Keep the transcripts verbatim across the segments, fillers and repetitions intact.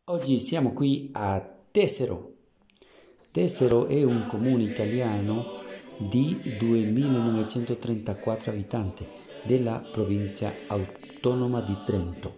Oggi siamo qui a Tesero. Tesero è un comune italiano di duemilanovecentotrentaquattro abitanti della provincia autonoma di Trento.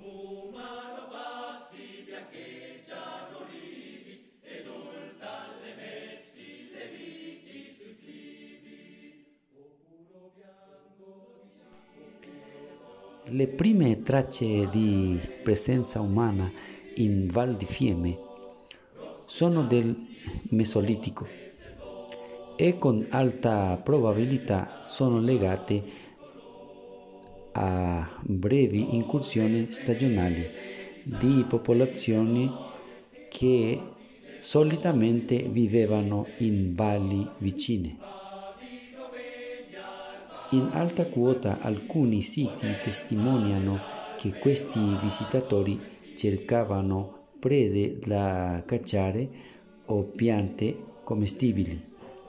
Le prime tracce di presenza umana in Val di Fiemme sono del Mesolitico e con alta probabilità sono legate a brevi incursioni stagionali di popolazioni che solitamente vivevano in valli vicine. In alta quota alcuni siti testimoniano che questi visitatori cercavano prede da cacciare o piante commestibili.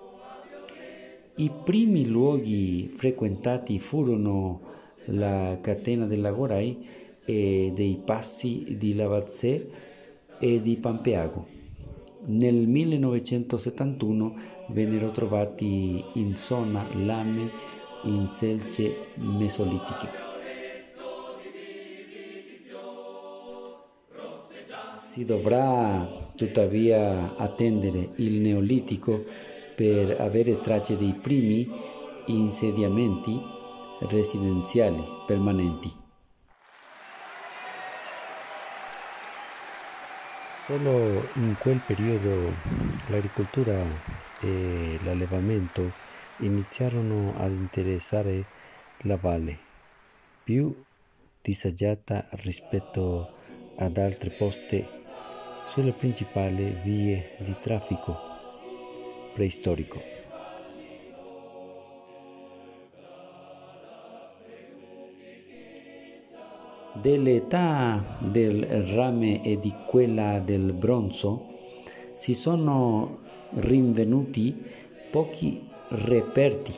I primi luoghi frequentati furono la catena della Gorai e dei passi di Lavazzè e di Pampeago. Nel millenovecentosettantuno vennero trovati in zona lame in selce mesolitiche. Si dovrà tuttavia attendere il Neolitico per avere tracce dei primi insediamenti residenziali permanenti. Solo in quel periodo l'agricoltura e l'allevamento iniziarono ad interessare la valle, più disagiata rispetto ad altre poste sulle principali vie di traffico preistorico. Dell'età del rame e di quella del bronzo si sono rinvenuti pochi reperti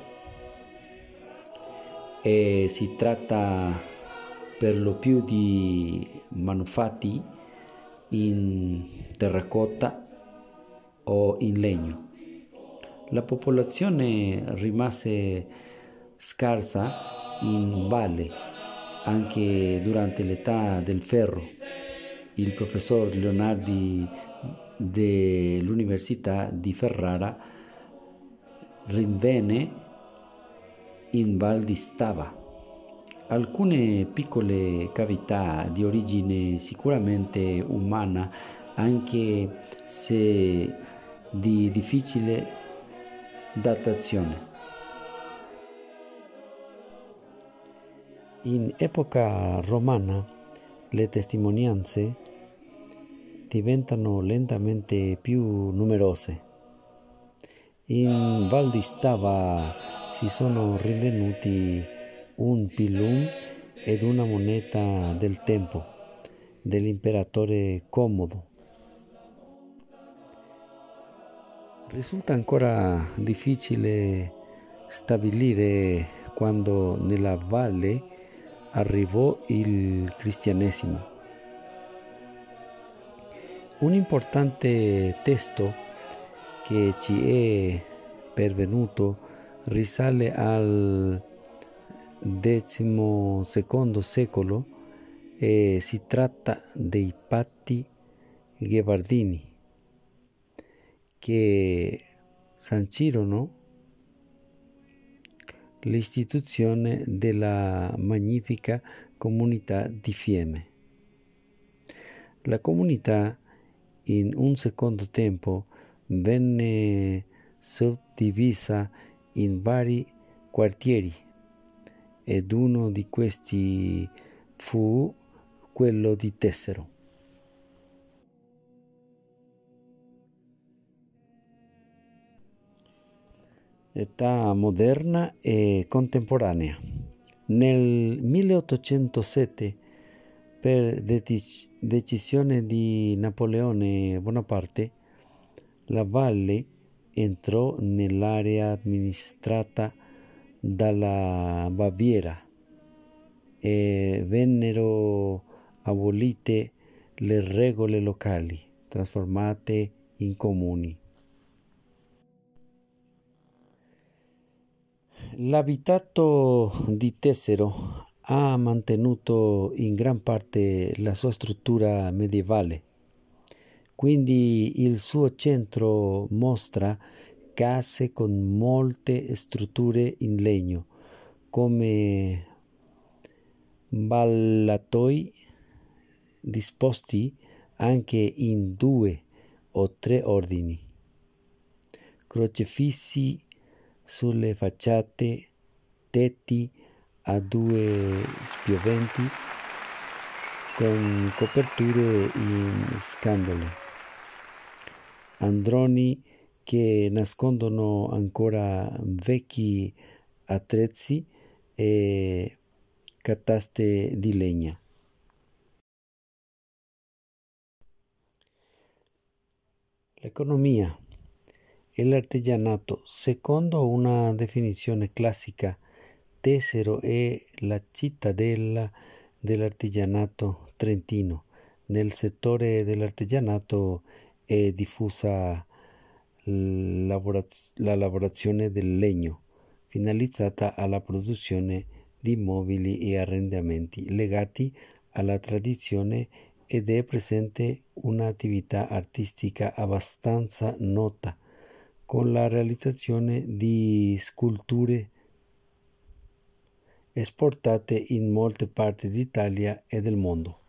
e si tratta per lo più di manufatti in terracotta o in legno. La popolazione rimase scarsa in valle anche durante l'età del ferro. Il professor Leonardi dell'Università di Ferrara rinvenne in Val di Stava alcune piccole cavità di origine sicuramente umana, anche se di difficile datazione. In epoca romana le testimonianze diventano lentamente più numerose. In Val di Stava si sono rinvenuti un pilum ed una moneta del tempo dell'imperatore Commodo. Risulta ancora difficile stabilire quando nella valle arrivò il cristianesimo. Un importante testo che ci è pervenuto risale al diciannovesimo secolo e si tratta dei Patti Ghevardini che sancirono l'istituzione della magnifica comunità di Fiemme. La comunità in un secondo tempo venne suddivisa in vari quartieri ed uno di questi fu quello di Tesero. Età moderna e contemporanea. Nel milleottocentosette, per dec- decisione di Napoleone Bonaparte, la valle entrò nell'area amministrata dalla Baviera e vennero abolite le regole locali, trasformate in comuni. L'abitato di Tessero ha mantenuto in gran parte la sua struttura medievale, quindi il suo centro mostra case con molte strutture in legno, come ballatoi disposti anche in due o tre ordini, crocefissi sulle facciate, tetti a due spioventi con coperture in scandole, androni che nascondono ancora vecchi attrezzi e cataste di legna. L'economia e l'artigianato, secondo una definizione classica, Tessero è la cittadella dell'artigianato trentino. Nel settore dell'artigianato è diffusa lavoraz- la lavorazione del legno, finalizzata alla produzione di mobili e arredamenti legati alla tradizione, ed è presente un'attività artistica abbastanza nota, con la realizzazione di sculture esportate in molte parti d'Italia e del mondo.